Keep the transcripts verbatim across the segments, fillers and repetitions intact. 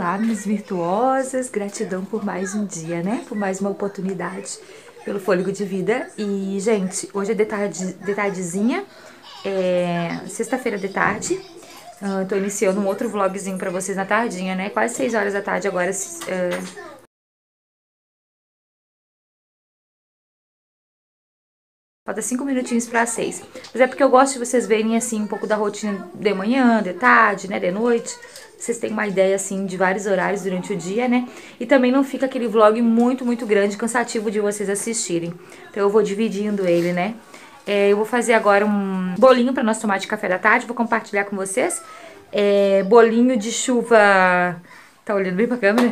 charmes virtuosas, gratidão por mais um dia, né? Por mais uma oportunidade, pelo fôlego de vida. E, gente, hoje é de, tarde, de tardezinha, é sexta-feira de tarde. Uh, tô iniciando um outro vlogzinho pra vocês na tardinha, né? Quase seis horas da tarde agora. Uh, Falta cinco minutinhos para seis. Mas é porque eu gosto de vocês verem, assim, um pouco da rotina de manhã, de tarde, né, de noite. Vocês têm uma ideia, assim, de vários horários durante o dia, né? E também não fica aquele vlog muito, muito grande, cansativo de vocês assistirem. Então eu vou dividindo ele, né? É, eu vou fazer agora um bolinho para nós tomar de café da tarde. Vou compartilhar com vocês. É, bolinho de chuva... Tá olhando bem pra câmera?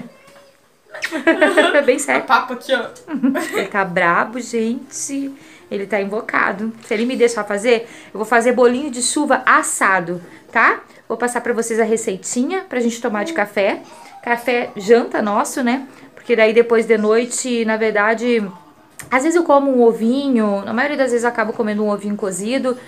Bem certo. Papo aqui, ó. Ele tá brabo, gente. Ele tá invocado. Se ele me deixar fazer, eu vou fazer bolinho de chuva assado, tá? Vou passar pra vocês a receitinha pra gente tomar de café. Café janta nosso, né? Porque daí depois de noite, na verdade, às vezes eu como um ovinho. Na maioria das vezes eu acabo comendo um ovinho cozido.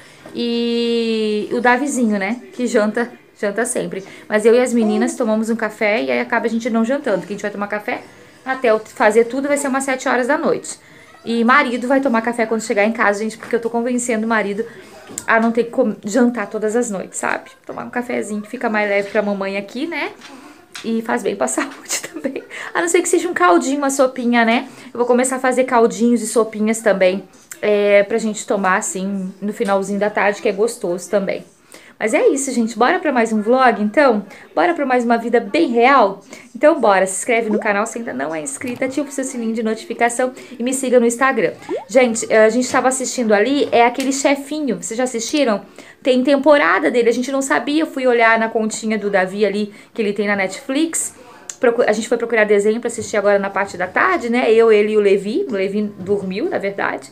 E o Davizinho, né? Que janta, janta sempre. Mas eu e as meninas tomamos um café e aí acaba a gente não jantando. Porque a gente vai tomar café até eu fazer tudo vai ser umas sete horas da noite. E marido vai tomar café quando chegar em casa, gente, porque eu tô convencendo o marido a não ter que jantar todas as noites, sabe? Tomar um cafezinho que fica mais leve pra mamãe aqui, né? E faz bem pra saúde também. A não ser que seja um caldinho, uma sopinha, né? Eu vou começar a fazer caldinhos e sopinhas também, é, pra gente tomar, assim, no finalzinho da tarde, que é gostoso também. Mas é isso, gente. Bora pra mais um vlog, então? Bora pra mais uma vida bem real? Então bora, se inscreve no canal se ainda não é inscrita, ativa o seu sininho de notificação e me siga no Instagram. Gente, a gente estava assistindo ali, é aquele chefinho, vocês já assistiram? Tem temporada dele, a gente não sabia, eu fui olhar na continha do Davi ali, que ele tem na Netflix. A gente foi procurar desenho pra assistir agora na parte da tarde, né? Eu, ele e o Levi, o Levi dormiu, na verdade.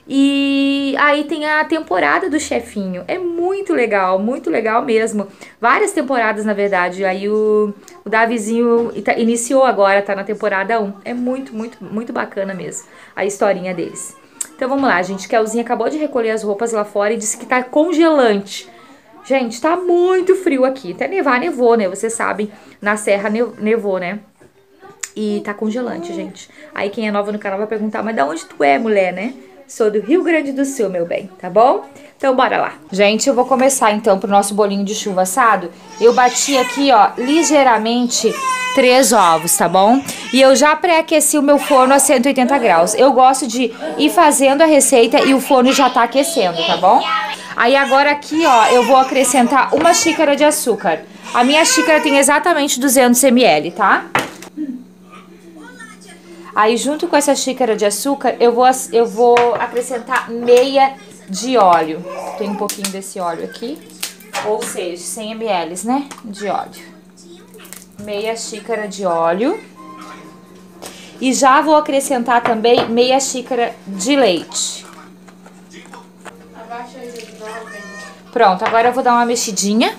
E aí tem a temporada do chefinho. É muito legal, muito legal mesmo. Várias temporadas, na verdade. Aí o, o Davizinho iniciou agora, tá na temporada um. É muito, muito, muito bacana mesmo a historinha deles. Então vamos lá, gente. Kelzinha acabou de recolher as roupas lá fora e disse que tá congelante. Gente, tá muito frio aqui. Até nevar, nevou, né? Vocês sabem, na serra nevou, né? E tá congelante, gente. Aí quem é nova no canal vai perguntar, mas da onde tu é, mulher, né? Sou do Rio Grande do Sul, meu bem, tá bom? Então, bora lá. Gente, eu vou começar, então, pro nosso bolinho de chuva assado. Eu bati aqui, ó, ligeiramente três ovos, tá bom? E eu já pré-aqueci o meu forno a cento e oitenta graus. Eu gosto de ir fazendo a receita e o forno já tá aquecendo, tá bom? Aí, agora aqui, ó, eu vou acrescentar uma xícara de açúcar. A minha xícara tem exatamente duzentos mililitros, tá? Aí, junto com essa xícara de açúcar, eu vou, eu vou acrescentar meia de óleo. Tem um pouquinho desse óleo aqui. Ou seja, cem mililitros, né? De óleo. Meia xícara de óleo. E já vou acrescentar também meia xícara de leite. Pronto, agora eu vou dar uma mexidinha.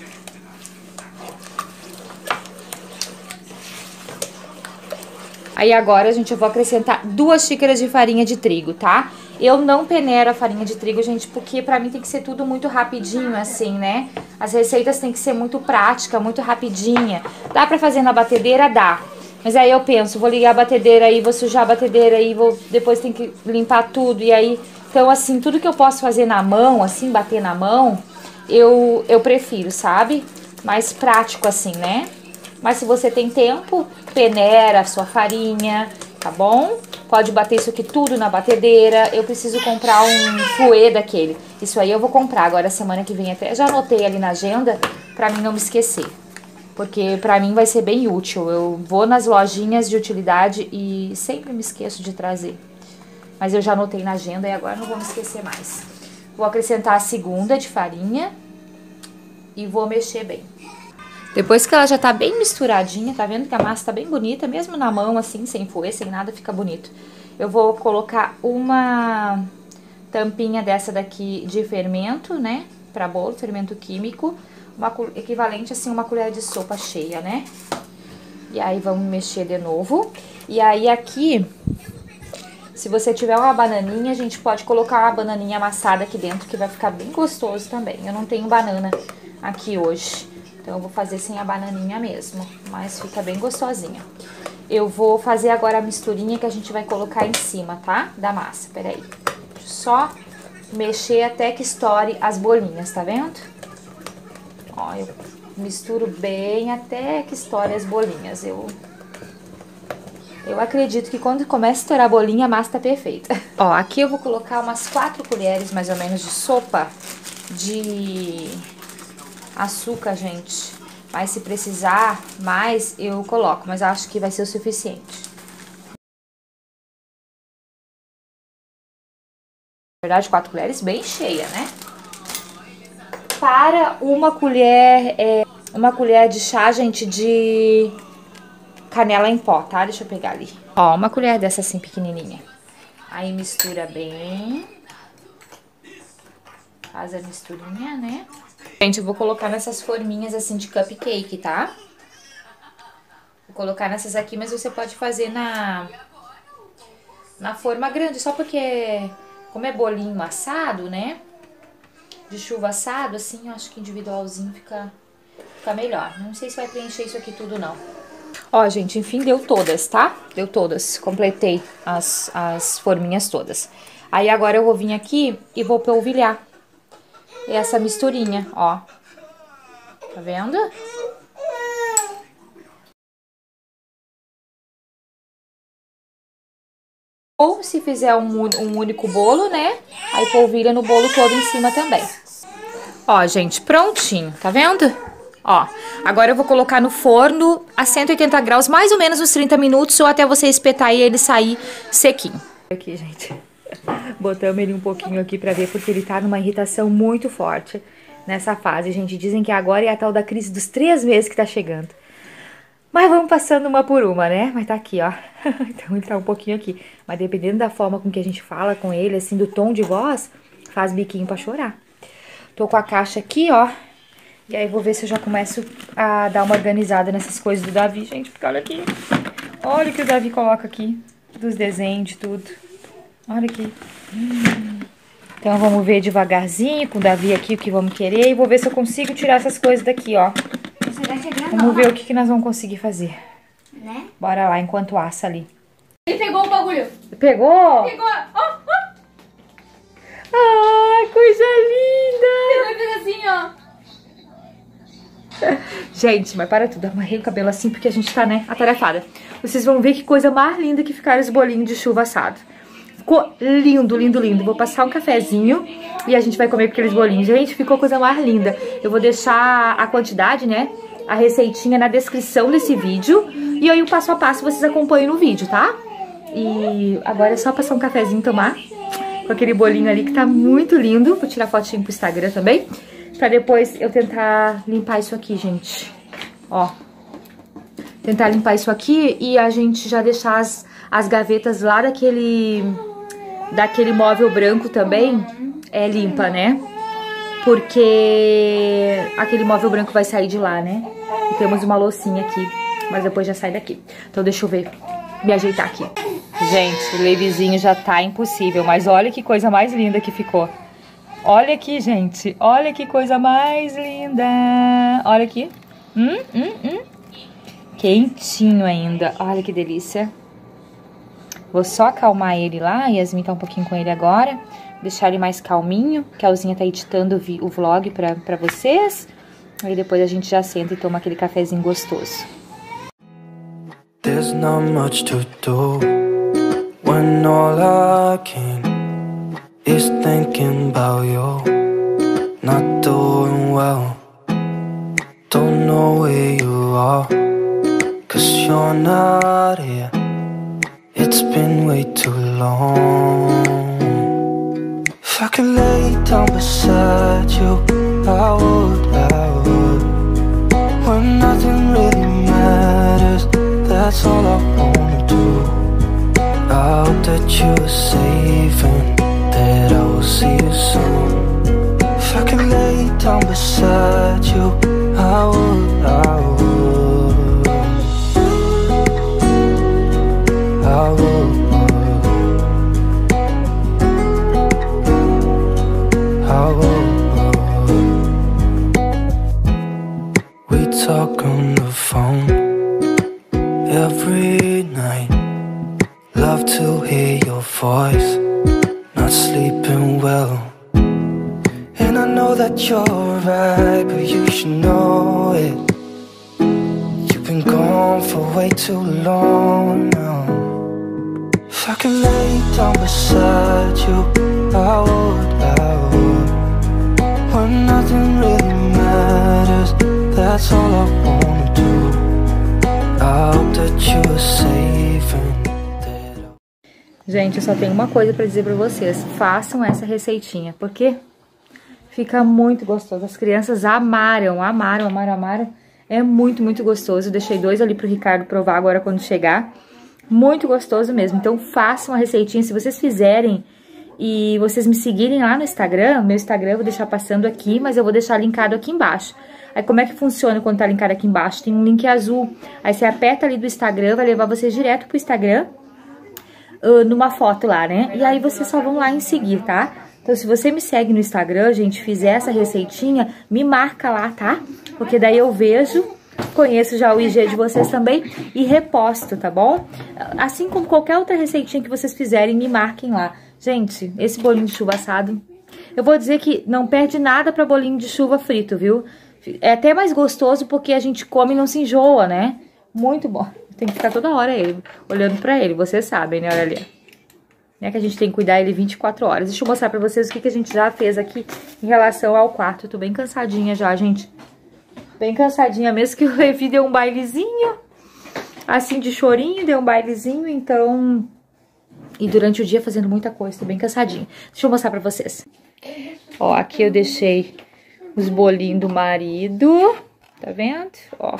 Aí agora, gente, eu vou acrescentar duas xícaras de farinha de trigo, tá? Eu não peneiro a farinha de trigo, gente, porque pra mim tem que ser tudo muito rapidinho, assim, né? As receitas tem que ser muito prática, muito rapidinha. Dá pra fazer na batedeira? Dá. Mas aí eu penso, vou ligar a batedeira aí, vou sujar a batedeira aí, vou, depois tem que limpar tudo, e aí... Então, assim, tudo que eu posso fazer na mão, assim, bater na mão, eu, eu prefiro, sabe? Mais prático, assim, né? Mas se você tem tempo, peneira a sua farinha, tá bom? Pode bater isso aqui tudo na batedeira. Eu preciso comprar um fouet daquele. Isso aí eu vou comprar agora semana que vem até. Já anotei ali na agenda pra mim não me esquecer. Porque pra mim vai ser bem útil. Eu vou nas lojinhas de utilidade e sempre me esqueço de trazer. Mas eu já anotei na agenda e agora não vou me esquecer mais. Vou acrescentar a segunda de farinha e vou mexer bem. Depois que ela já tá bem misturadinha, tá vendo que a massa tá bem bonita, mesmo na mão, assim, sem fouet, sem nada, fica bonito. Eu vou colocar uma tampinha dessa daqui de fermento, né, pra bolo, fermento químico, uma, equivalente, assim, uma colher de sopa cheia, né. E aí vamos mexer de novo. E aí aqui, se você tiver uma bananinha, a gente pode colocar uma bananinha amassada aqui dentro, que vai ficar bem gostoso também. Eu não tenho banana aqui hoje. Então eu vou fazer sem a bananinha mesmo, mas fica bem gostosinha. Eu vou fazer agora a misturinha que a gente vai colocar em cima, tá? Da massa, peraí. Só mexer até que estoure as bolinhas, tá vendo? Ó, eu misturo bem até que estoure as bolinhas. Eu, eu acredito que quando começa a estourar a bolinha, a massa tá perfeita. Ó, aqui eu vou colocar umas quatro colheres, mais ou menos, de sopa de açúcar, gente. Mas se precisar mais, eu coloco. Mas acho que vai ser o suficiente. Na verdade, quatro colheres bem cheia, né? Para uma colher, é, uma colher de chá, gente, de canela em pó, tá? Deixa eu pegar ali. Ó, uma colher dessa assim, pequenininha. Aí mistura bem. Faz a misturinha, né? Gente, eu vou colocar nessas forminhas assim de cupcake, tá? Vou colocar nessas aqui, mas você pode fazer na, na forma grande, só porque, como é bolinho assado, né? De chuva assado, assim, eu acho que individualzinho fica, fica melhor. Não sei se vai preencher isso aqui tudo, não. Ó, gente, enfim, deu todas, tá? Deu todas. Completei as, as forminhas todas. Aí agora eu vou vir aqui e vou polvilhar essa misturinha, ó. Tá vendo? Ou se fizer um, um único bolo, né? Aí polvilha no bolo todo em cima também. Ó, gente, prontinho, tá vendo? Ó, agora eu vou colocar no forno a cento e oitenta graus, mais ou menos uns trinta minutos, ou até você espetar e ele sair sequinho. Aqui, gente. Botamos ele um pouquinho aqui pra ver, porque ele tá numa irritação muito forte nessa fase. Gente, dizem que agora é a tal da crise dos três meses que tá chegando. Mas vamos passando uma por uma, né? Mas tá aqui, ó. Então ele tá um pouquinho aqui. Mas dependendo da forma com que a gente fala com ele, assim, do tom de voz, faz biquinho pra chorar. Tô com a caixa aqui, ó. E aí vou ver se eu já começo a dar uma organizada nessas coisas do Davi, gente. Porque olha aqui. Olha o que o Davi coloca aqui. Dos desenhos, de tudo. Olha aqui. Hum. Então vamos ver devagarzinho com o Davi aqui o que vamos querer. E vou ver se eu consigo tirar essas coisas daqui, ó. Vamos ver o que, que nós vamos conseguir fazer. Né? Bora lá, enquanto assa ali. Ele pegou o bagulho. Pegou? Pegou. Oh, oh. Ai, coisa linda. Ele vai fazer assim, ó. Gente, mas para tudo. Amarrei o cabelo assim porque a gente tá, né, atarefada. Vocês vão ver que coisa mais linda que ficaram os bolinhos de chuva assado. Ficou lindo, lindo, lindo. Vou passar um cafezinho e a gente vai comer aqueles bolinhos. Gente, ficou coisa mais linda. Eu vou deixar a quantidade, né, a receitinha na descrição desse vídeo. E aí o passo a passo vocês acompanham no vídeo, tá? E agora é só passar um cafezinho e tomar. Com aquele bolinho ali que tá muito lindo. Vou tirar fotinho pro Instagram também. Pra depois eu tentar limpar isso aqui, gente. Ó. Tentar limpar isso aqui e a gente já deixar as, as gavetas lá daquele... Daquele móvel branco também. É limpa, né? Porque aquele móvel branco vai sair de lá, né? E temos uma loucinha aqui. Mas depois já sai daqui. Então deixa eu ver. Me ajeitar aqui. Gente, o levezinho já tá impossível. Mas olha que coisa mais linda que ficou. Olha aqui, gente. Olha que coisa mais linda. Olha aqui. Hum, hum, hum. Quentinho ainda. Olha que delícia. Vou só acalmar ele lá. A Yasmin tá um pouquinho com ele agora. Deixar ele mais calminho. Que a Alzinha tá editando o vlog pra, pra vocês. Aí depois a gente já senta e toma aquele cafezinho gostoso. There's not much to do when all I can is thinking about you. Not doing well, don't know where you are, 'cause you're not here. It's been way too long. If I could lay down beside you, I would, I would. When nothing really matters, that's all I wanna do. I hope that you're safe and that I will see you soon. If I can lay down beside you, I would, I would. I would. I would. We on the phone every night. Love to hear your voice, not sleeping well. And I know that you're right, but you should know it. You've been gone for way too long now. If I could lay down beside you, I would, I would. When nothing really matters, that's all I wanna do. I hope that you are safe and that... Gente, eu só tenho uma coisa pra dizer pra vocês. Façam essa receitinha, porque fica muito gostoso. As crianças amaram, amaram, amaram, amaram. É muito, muito gostoso. Eu deixei dois ali pro Ricardo provar agora quando chegar. Muito gostoso mesmo. Então façam a receitinha. Se vocês fizerem e vocês me seguirem lá no Instagram, meu Instagram eu vou deixar passando aqui, mas eu vou deixar linkado aqui embaixo. Aí como é que funciona quando tá linkado aqui embaixo? Tem um link azul. Aí você aperta ali do Instagram, vai levar vocês direto pro Instagram, uh, numa foto lá, né? E aí vocês só vão lá em seguir, tá? Então se você me segue no Instagram, gente, fizer essa receitinha, me marca lá, tá? Porque daí eu vejo, conheço já o I G de vocês também e reposto, tá bom? Assim como qualquer outra receitinha que vocês fizerem, me marquem lá. Gente, esse bolinho de chuva assado, eu vou dizer que não perde nada pra bolinho de chuva frito, viu? É até mais gostoso porque a gente come e não se enjoa, né? Muito bom. Tem que ficar toda hora ele, olhando pra ele, vocês sabem, né? Olha ali. Né, que a gente tem que cuidar ele vinte e quatro horas. Deixa eu mostrar pra vocês o que, que a gente já fez aqui em relação ao quarto. Eu tô bem cansadinha já, gente. Bem cansadinha mesmo, que o Levi deu um bailezinho. Assim, de chorinho, deu um bailezinho, então... E durante o dia fazendo muita coisa, tô bem cansadinha. Deixa eu mostrar pra vocês. Ó, aqui eu deixei os bolinhos do marido. Tá vendo? Ó,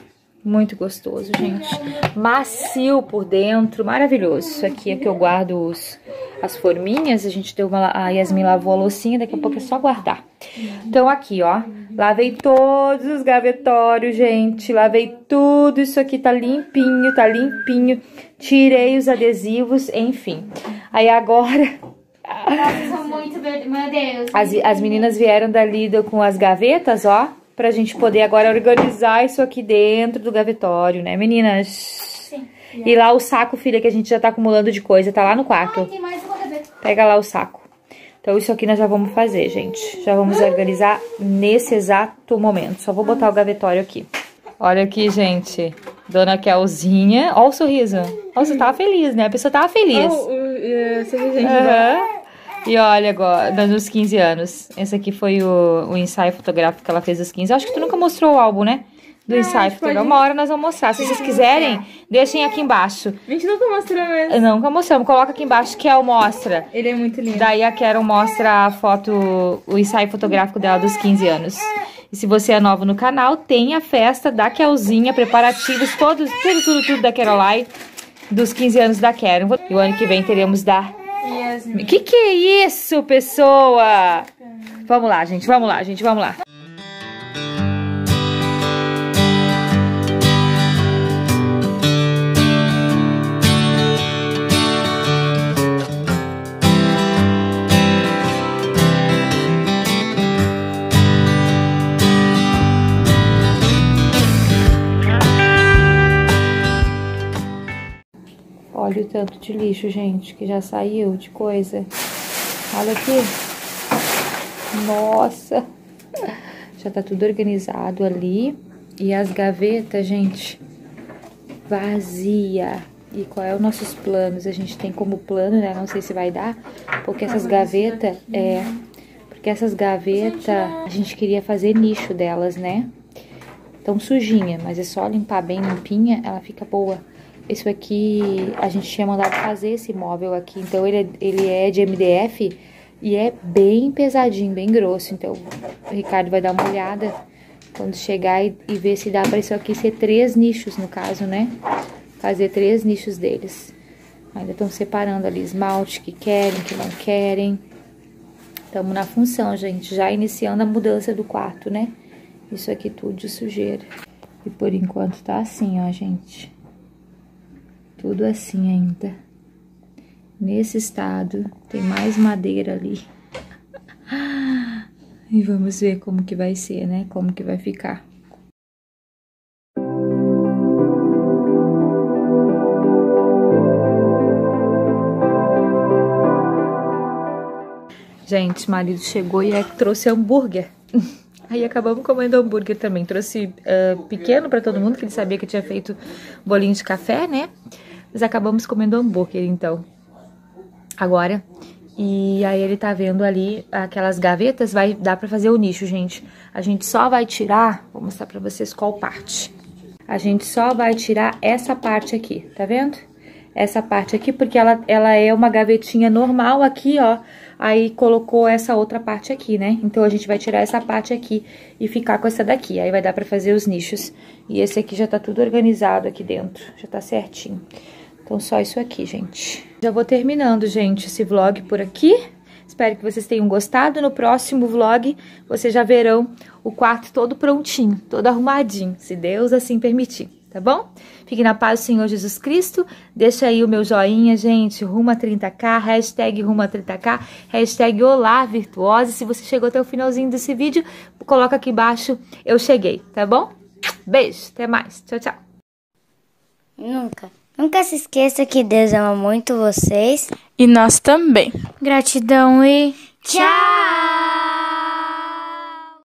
muito gostoso, gente. Macio por dentro, maravilhoso. Isso aqui é que eu guardo os, as forminhas. A gente deu uma... A Yasmin lavou a loucinha, daqui a pouco é só guardar. Então aqui, ó. Lavei todos os gavetórios, gente. Lavei tudo. Isso aqui tá limpinho, tá limpinho. Tirei os adesivos, enfim. Aí agora... Nossa, são muito verdes, meu Deus. As, as meninas vieram dali do, com as gavetas, ó. Pra gente poder agora organizar isso aqui dentro do gavetório, né, meninas? Sim. E lá o saco, filha, que a gente já tá acumulando de coisa, tá lá no quarto. Ai, tem mais uma gaveta. Pega lá o saco. Então isso aqui nós já vamos fazer, gente. Já vamos organizar nesse exato momento. Só vou botar o gavetório aqui. Olha aqui, gente. Dona Kelzinha. Ó o sorriso. Ó, você tava feliz, né? A pessoa tava feliz. Oh, uh, sorrisinho. Uhum. E olha agora, nos quinze anos. Esse aqui foi o, o ensaio fotográfico que ela fez dos quinze. Acho que tu nunca mostrou o álbum, né? Do Não, ensaio fotográfico. pode... Uma hora nós vamos mostrar. Se vocês quiserem, deixem aqui embaixo. A gente nunca mostrou mesmo. Não, nunca mostramos. Coloca aqui embaixo que Kel mostra. Ele é muito lindo. Daí a Carol mostra a foto, o ensaio fotográfico dela dos quinze anos. E se você é novo no canal, tem a festa da Kelzinha, preparativos, todos, tudo, tudo, tudo da Caroline, dos quinze anos da Carol. E o ano que vem teremos da... Yasmin. Que que é isso, pessoa? Vamos lá, gente, vamos lá, gente, vamos lá. Olha o tanto de lixo, gente, que já saiu de coisa. Olha aqui. Nossa. Já tá tudo organizado ali. E as gavetas, gente, vazia. E qual é os nossos planos? A gente tem como plano, né? Não sei se vai dar. Porque essas gavetas, é... Porque essas gavetas, a gente queria fazer nicho delas, né? Tão sujinha, mas é só limpar bem limpinha, ela fica boa. Isso aqui, a gente tinha mandado fazer esse móvel aqui, então ele é, ele é de M D F e é bem pesadinho, bem grosso. Então o Ricardo vai dar uma olhada quando chegar e, e ver se dá para isso aqui ser três nichos, no caso, né? Fazer três nichos deles. Ainda estão separando ali esmalte que querem, que não querem. Estamos na função, gente, já iniciando a mudança do quarto, né? Isso aqui tudo de sujeira. E por enquanto tá assim, ó, gente. Tudo assim ainda. Nesse estado. Tem mais madeira ali. E vamos ver como que vai ser, né? Como que vai ficar. Gente, marido chegou e é, trouxe hambúrguer. Aí acabamos comendo hambúrguer também. Trouxe uh, pequeno pra todo mundo, que ele sabia que eu tinha feito bolinho de café, né? Mas acabamos comendo hambúrguer, então. Agora. E aí ele tá vendo ali aquelas gavetas, vai dar pra fazer o nicho, gente. A gente só vai tirar, vou mostrar pra vocês qual parte. A gente só vai tirar essa parte aqui, tá vendo? Essa parte aqui, porque ela, ela é uma gavetinha normal aqui, ó. Aí colocou essa outra parte aqui, né? Então a gente vai tirar essa parte aqui e ficar com essa daqui. Aí vai dar pra fazer os nichos. E esse aqui já tá tudo organizado aqui dentro, já tá certinho. Então só isso aqui, gente. Já vou terminando, gente, esse vlog por aqui. Espero que vocês tenham gostado. No próximo vlog, vocês já verão o quarto todo prontinho, todo arrumadinho, se Deus assim permitir, tá bom? Fique na paz do Senhor Jesus Cristo. Deixa aí o meu joinha, gente, rumo a trinta K, hashtag rumo a trinta K, hashtag olá virtuosa. Se você chegou até o finalzinho desse vídeo, coloca aqui embaixo, eu cheguei, tá bom? Beijo, até mais, tchau, tchau. Nunca, nunca se esqueça que Deus ama muito vocês. E nós também. Gratidão e tchau!